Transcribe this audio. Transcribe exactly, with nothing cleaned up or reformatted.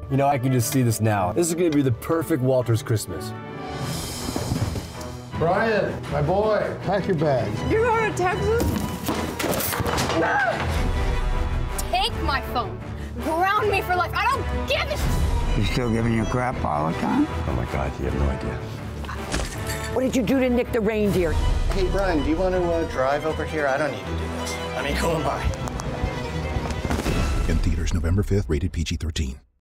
You know, I can just see this now. This is gonna be the perfect Walters Christmas. Brian, my boy, pack your bags. You're going to Texas? Take my phone. Ground me for life. I don't give a sh- You still giving you crap all the time? Oh my God, you have no idea. What did you do to Nick the reindeer? Hey, Brian, do you want to uh, drive over here? I don't need to do this. I mean, go on by. In theaters November fifth, rated P G thirteen.